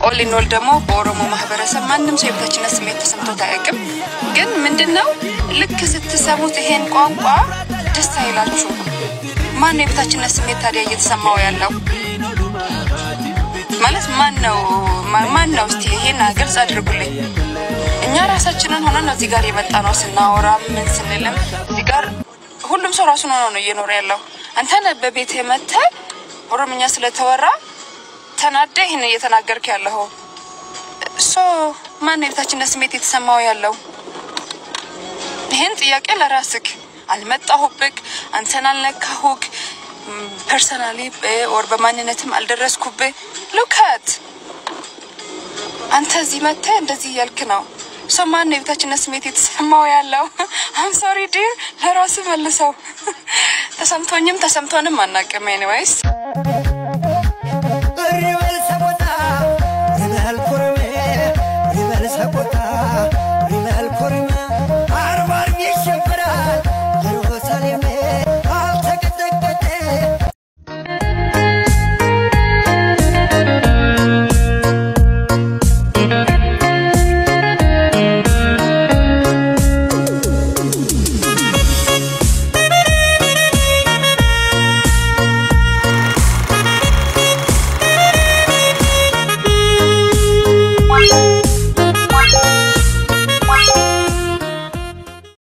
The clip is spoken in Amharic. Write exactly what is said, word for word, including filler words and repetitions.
ኦል ኢን ኦል ደግሞ በኦሮሞ ማህበረሰብ ማንንም ሰው የበታችነት ስሜት ተሰምቶት አያውቅም ግን ምንድነው ልክ ስትሰሙት ይሄን ቋንቋ ደስ አይላችሁ ማን ነው የበታችነት ስሜት ታዲያ እየተሰማው ያለው ማለት ማን ነው ማን ነው እስቲ ይሄን ግልጽ አድርጉልኝ እኛ ራሳችንን ሆነን እዚህ ጋር የመጣ ነው ስናወራ ምን ስንልም እዚህ ጋር ሁሉም ሰው ራሱን ሆኖ ነው እየኖረ ያለው አንተን በቤት የመተ ኦሮምኛ ስለተወራ ተናደ ይሄን እየተናገርክ ያለው ሶ ማን ነው የበታችነት ስሜት የተሰማው ያለው ይሄን ጥያቄ ለራስክ አልመጣሁብክ አንተን አልነካሁክ personally or በማንነትም አልደረስኩብ look at አንተ እዚህ መተ እንደዚህ ያልክ ነው ሶ ማን ነው የበታችነት ስሜት የተሰማው ያለው I'm sorry dear ለራስ መልሰው ተሰምቶኝም ተሰምቶንም አናቀም anyways